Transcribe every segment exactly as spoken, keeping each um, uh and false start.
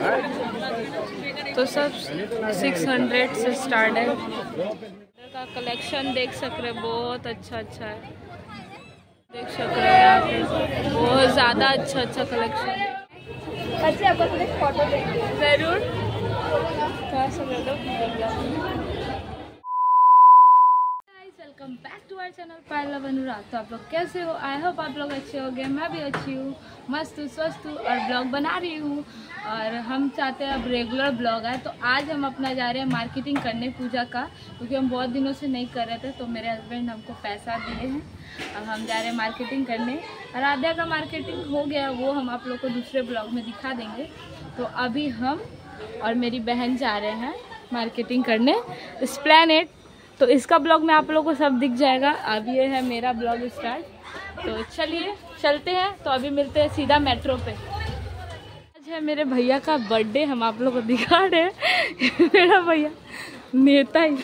तो सब six hundred से स्टार्ट है। का कलेक्शन देख सक रहे, बहुत अच्छा अच्छा है, देख सक रहे हैं यहाँ पे बहुत ज़्यादा अच्छा अच्छा कलेक्शन है। अच्छा आपको फोटो ज़रूर थोड़ा सा ले दो। Welcome back to our channel Payla Anurag. तो आप लोग कैसे हो? आई होप आप लोग अच्छे हो गए। मैं भी अच्छी हूँ, मस्त हूँ, स्वस्थ हूँ और ब्लॉग बना रही हूँ। और हम चाहते हैं अब रेगुलर ब्लॉग आए। तो आज हम अपना जा रहे हैं मार्केटिंग करने पूजा का, क्योंकि हम बहुत दिनों से नहीं कर रहे थे। तो मेरे हस्बैंड हमको पैसा दिए हैं, अब हम जा रहे हैं मार्केटिंग करने। आराध्या का मार्केटिंग हो गया, वो हम आप लोग को दूसरे ब्लॉग में दिखा देंगे। तो अभी हम और मेरी बहन जा रहे हैं मार्केटिंग करने एस्प्लैनेड। तो इसका ब्लॉग में आप लोगों को सब दिख जाएगा। अब ये है मेरा ब्लॉग स्टार्ट, तो चलिए चलते हैं। तो अभी मिलते हैं सीधा मेट्रो पे। आज है मेरे भैया का बर्थडे, हम आप लोगों को दिखा रहे हैं। मेरा भैया नेता ही।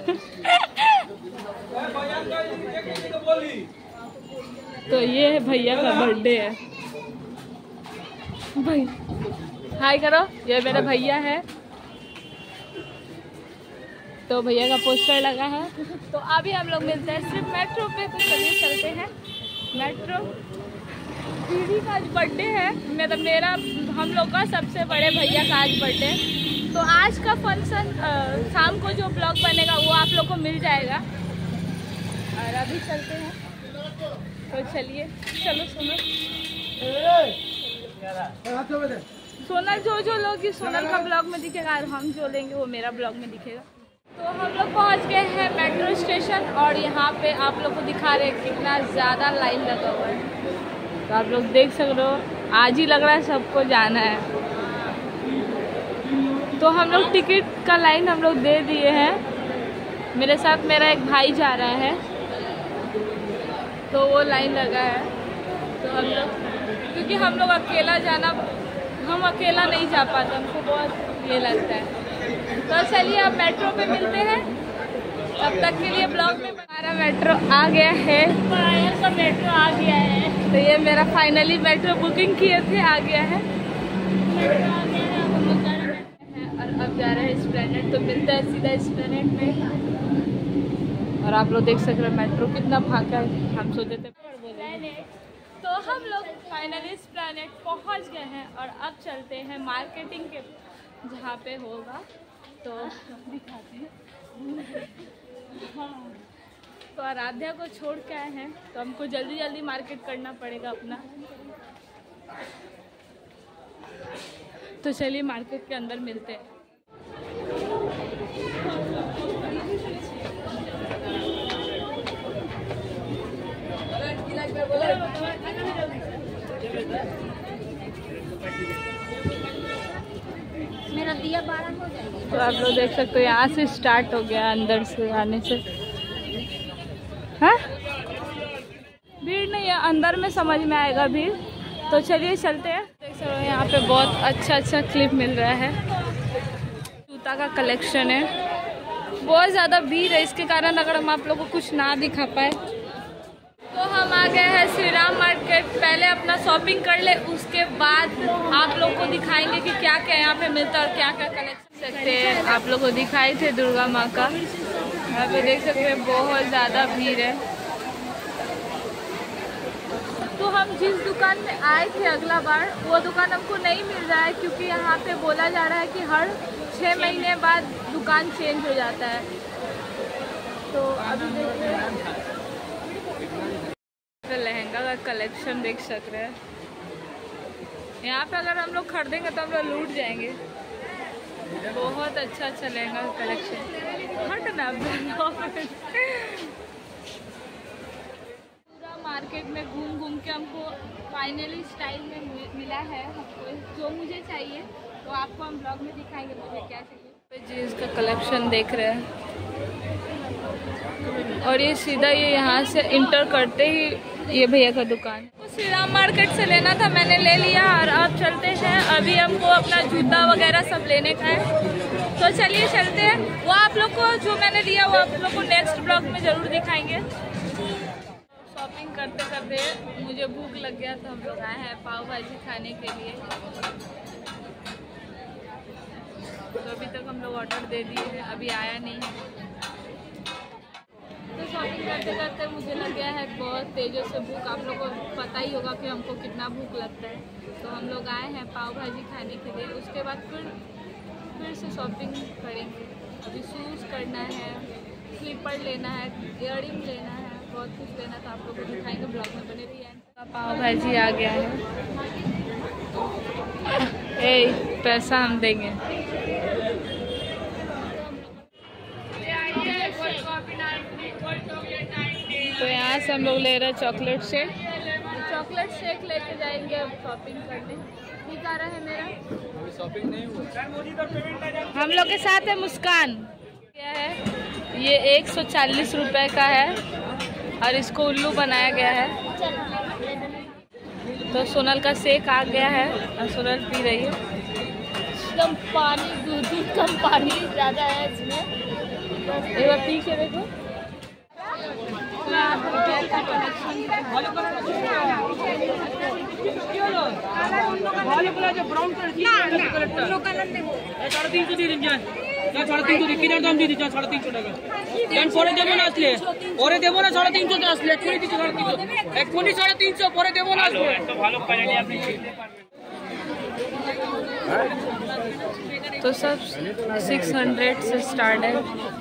तो ये है भैया का बर्थडे है। भाई हाय करो, ये मेरा भैया है। तो भैया का पोस्टर लगा है। तो अभी हम लोग मिलते हैं सिर्फ मेट्रो पे। तो चलिए चलते हैं मेट्रो। दीदी का आज बर्थडे है, मतलब मेरा हम लोग का सबसे बड़े भैया का आज बर्थडे। तो आज का फंक्शन शाम को जो ब्लॉग बनेगा वो आप लोग को मिल जाएगा। और अभी चलते हैं, तो चलिए चलो सुनो। सोनल जो जो लोग सोनल का ब्लॉग में दिखेगा और हम जो लेंगे वो मेरा ब्लॉग में दिखेगा। तो हम लोग पहुंच गए हैं मेट्रो स्टेशन और यहाँ पे आप लोग को दिखा रहे हैं कितना ज़्यादा लाइन लगा हुआ है। तो आप लोग देख सक रहे हो, आज ही लग रहा है सबको जाना है। तो हम लोग टिकट का लाइन हम लोग दे दिए हैं। मेरे साथ मेरा एक भाई जा रहा है, तो वो लाइन लगा है। तो हम लोग, क्योंकि हम लोग अकेला जाना, हम अकेला नहीं जा पाते, हमको बहुत ये लगता है। तो चलिए अब मेट्रो पे मिलते हैं। तब तक के लिए ब्लॉग में हमारा मेट्रो आ गया है। का मेट्रो आ गया है। तो ये मेरा फाइनली मेट्रो बुकिंग किए थे, आ गया है। मेट्रो आ गया है, हम लोग जा रहे हैं और अब जा रहे हैं एस्प्लैनेड। तो मिलते हैं सीधा एस्प्लैनेड में। और आप लोग देख सक रहे हैं मेट्रो कितना भागा है। हम सोचे थे तो हम लोग फाइनली एस्प्लैनेड पहुँच गए हैं। और अब चलते हैं मार्केटिंग के जहाँ पे होगा, तो दिखाते हैं। हाँ, तो आराध्या को छोड़ के आए हैं, तो हमको जल्दी जल्दी मार्केट करना पड़ेगा अपना। तो चलिए मार्केट के अंदर मिलते हैं। मेरा दिया बारह हो जाएगा। तो आप लोग देख सकते हो यहाँ से स्टार्ट हो गया, अंदर से आने से। हाँ भीड़ नहीं है, अंदर में समझ में आएगा भीड़। तो चलिए चलते हैं। देख सकते हो यहाँ पे बहुत अच्छा अच्छा क्लिप मिल रहा है। जूता का कलेक्शन है, बहुत ज़्यादा भीड़ है, इसके कारण अगर हम आप लोगों को कुछ ना दिखा पाए। तो हम आ गए हैं श्री राम मार्केट। पहले अपना शॉपिंग कर ले, उसके बाद आप लोग को दिखाएंगे कि क्या क्या यहाँ पे मिलता है और क्या क्या कलेक्शन सकते हैं। आप लोग को दिखाए थे दुर्गा माँ का, यहाँ पे देख सकते हैं बहुत ज़्यादा भीड़ है। तो हम जिस दुकान में आए थे अगला बार, वो दुकान हमको नहीं मिल रहा है, क्योंकि यहाँ पे बोला जा रहा है कि हर छः महीने बाद दुकान चेंज हो जाता है। तो अभी देख रहे हैं लहंगा का कलेक्शन देख सक रहे हैं। यहाँ पे अगर हम लोग खरीदेंगे तो हम लोग लूट जाएंगे। बहुत अच्छा अच्छा लहंगा का कलेक्शन। हट ना पूरा मार्केट में घूम घूम के हमको फाइनली स्टाइल में मिला है हमको जो मुझे चाहिए। तो आपको हम ब्लॉग में दिखाएंगे मुझे क्या चाहिए। जीन्स का कलेक्शन देख रहे हैं। और ये सीधा ये यहाँ से इंटर करते ही ये भैया का दुकान। तो श्री राम मार्केट से लेना था, मैंने ले लिया। और अब चलते हैं, अभी हमको अपना जूता वगैरह सब लेने का है। तो चलिए चलते हैं। वो आप लोग को जो मैंने लिया वो आप लोग को नेक्स्ट ब्लॉग में ज़रूर दिखाएंगे। शॉपिंग करते करते मुझे भूख लग गया, तो हम लोग आए हैं पाव भाजी खाने के लिए। तो अभी तक हम लोग ऑर्डर दे दिए हैं, अभी आया नहीं है। तो शॉपिंग करते करते मुझे लग गया है बहुत तेज़ों से भूख। आप लोगों को पता ही होगा कि हमको कितना भूख लगता है। तो हम लोग आए हैं पाव भाजी खाने के लिए, उसके बाद फिर फिर से शॉपिंग करेंगे। अभी शूज़ करना है, स्लीपर लेना है, इयररिंग लेना है, बहुत कुछ लेना था। आप लोगों को दिखाएंगे, ब्लॉग में बने रहिए। पाव भाजी आ गया है। ए पैसा हम देंगे। तो यहाँ से हम लोग ले रहे हैं चॉकलेट शेक। चॉकलेट शेक लेके जाएंगे अब शॉपिंग करने। ठीक आ रहा है मेरा शॉपिंग नहीं हुआ। हम लोग के साथ है मुस्कान। क्या है ये एक सौ चालीस रुपये का है और इसको उल्लू बनाया गया है। तो सोनल का शेक आ गया है और सोनल पी रही है। एकदम पानी दूध कम पानी ज़्यादा है इसमें। एक बार पी के देखो। সাড়ে তিনশো দিয়ে দিন যান, সাড়ে তিনশো দিয়ে কিনার দাম দিয়ে দিচ্ছেন সাড়ে তিনশো টাকা। দেন পরে দেবো না আসলে, পরে দেবো না সাড়ে তিনশোতে আসলে এক্ষুনি দিচ্ছি সাড়ে তিনশো, এক্ষুনি সাড়ে তিনশো পরে দেবো না আসলে। ভালো কোয়ালিটি আপনি तो सब सिक्स हंड्रेड से स्टार्ट है।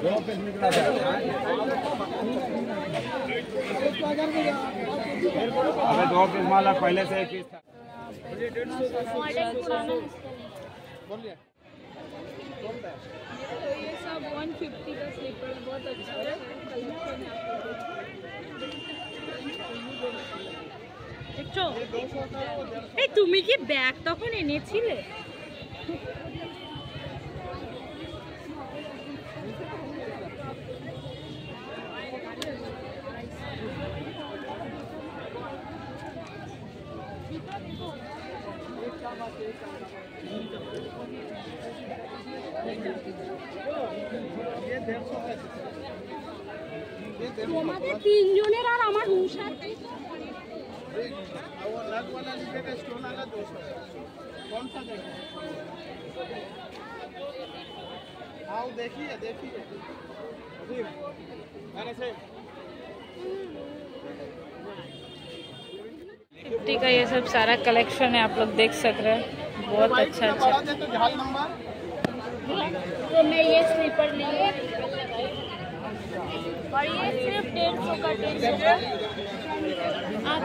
अबे दो पीस माला पहले से एक पीस था। तो ये सब वन फिफ्टी का स्लीपर बहुत अच्छा है। এই তুমি কি ব্যাগ তখন এনেছিলে? তোমাদের তিনজনের আর আমার হুঁশার अलग वाला लीजिएगा, स्टोन वाला दो सौ। कौन सा देगा? आओ देखिए देखिए फिफ्टी का ये सब सारा कलेक्शन है, आप लोग देख सक रहे हैं। बहुत अच्छा अच्छा। तो मैं ये स्लीपर लिए और ये सिर्फ डेढ़ सौ का डेढ़ सौ का आप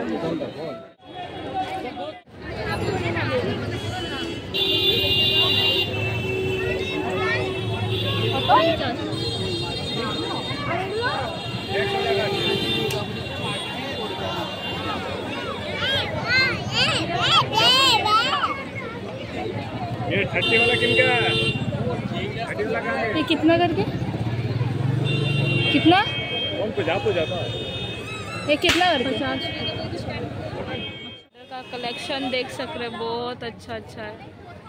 ये थर्टी वाला किनका है? थर्टी वाला का है? ये कितना करके? कितना? कौन पे जा तो जाता है? ये कितना करके? का कलेक्शन देख सक रहे, बहुत अच्छा अच्छा है।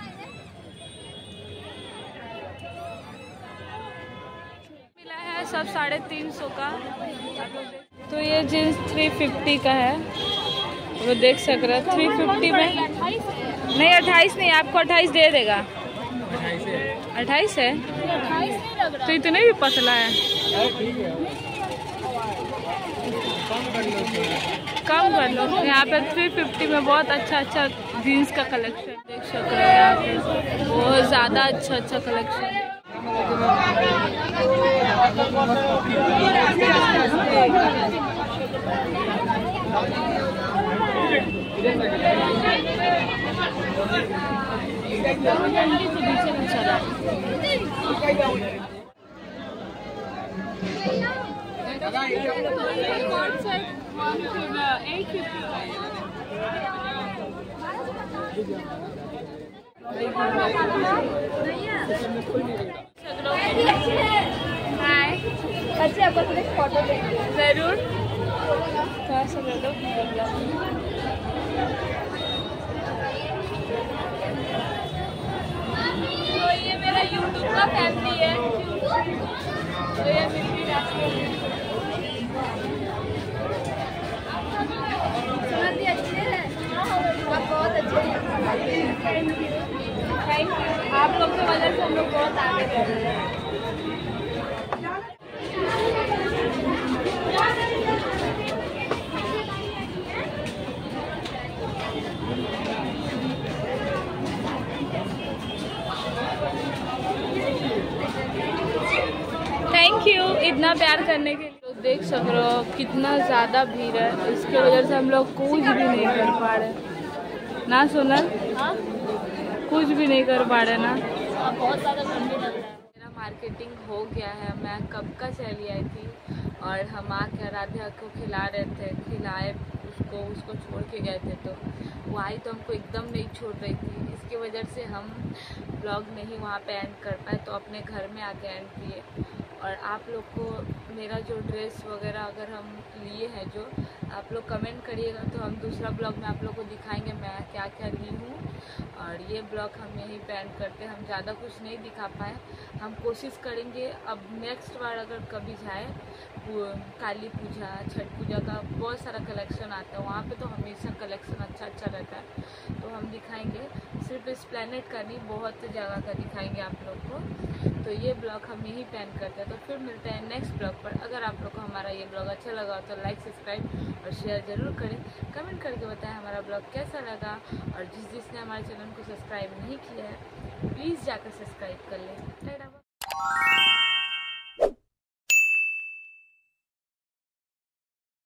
मिला है सब साढ़े तीन सौ का। तो ये जींस थ्री फिफ्टी का है, वो देख सक रहे थ्री फिफ्टी में। नहीं अट्ठाईस नहीं, आपको अट्ठाईस दे देगा। अट्ठाईस है तो इतने भी पतला है। कम कर लो। यहाँ पे थ्री फिफ्टी में बहुत अच्छा अच्छा जीन्स का कलेक्शन देख सकते हैं। यहाँ पे बहुत ज़्यादा अच्छा अच्छा कलेक्शन। हाय, अच्छा आपको सिर्फ फोटो देंगे। जरूर थोड़ा सा दे दो। तो ये मेरा यूट्यूब का फैमिली है। तो ये मेरी सुनती अच्छे हैं, आप बहुत अच्छे हैं। Thank you. थैंक यू, आप लोग की वजह से हम लोग बहुत आगे बढ़ रहे हैं। थैंक यू इतना प्यार करने के लिए। तो देख सक रहे हो कितना ज़्यादा भीड़ है, इसके वजह से हम लोग कुछ भी नहीं कर पा रहे ना सोनल। हाँ कुछ भी नहीं कर पा रहे ना। हाँ, बहुत ज़्यादा ठंडी लग रहा है। मेरा मार्केटिंग हो गया है, मैं कब का चली आई थी और हम आके आराध्या को खिला रहे थे, खिलाए उसको उसको छोड़ के गए थे, तो वो आई तो हमको एकदम नहीं छोड़ रही थी। इसकी वजह से हम ब्लॉग नहीं वहाँ पे एंड कर पाए, तो अपने घर में आके एंड किए। और आप लोग को मेरा जो ड्रेस वगैरह अगर हम लिए हैं जो, आप लोग कमेंट करिएगा तो हम दूसरा ब्लॉग में आप लोग को दिखाएंगे मैं क्या क्या ली हूँ। और ये ब्लॉग हम यहीं पे एंड करते हैं, हम ज़्यादा कुछ नहीं दिखा पाए। हम कोशिश करेंगे अब नेक्स्ट बार अगर कभी जाए, काली पूजा छठ पूजा का बहुत सारा कलेक्शन आता है वहाँ पे, तो हमेशा कलेक्शन अच्छा अच्छा रहता है, तो हम दिखाएंगे। सिर्फ इस प्लेनेट का नहीं, बहुत जगह का दिखाएंगे आप लोग को। तो ये ब्लॉग हम यहीं पे एंड करते हैं, तो फिर मिलते हैं नेक्स्ट ब्लॉग पर। अगर आप लोग को हमारा ये ब्लॉग अच्छा लगा तो लाइक सब्सक्राइब और शेयर ज़रूर करें। कमेंट करके बताएं हमारा ब्लॉग कैसा लगा, और जिस जिसने हमारे चैनल को सब्सक्राइब नहीं किया है प्लीज़ जाकर सब्सक्राइब कर लें।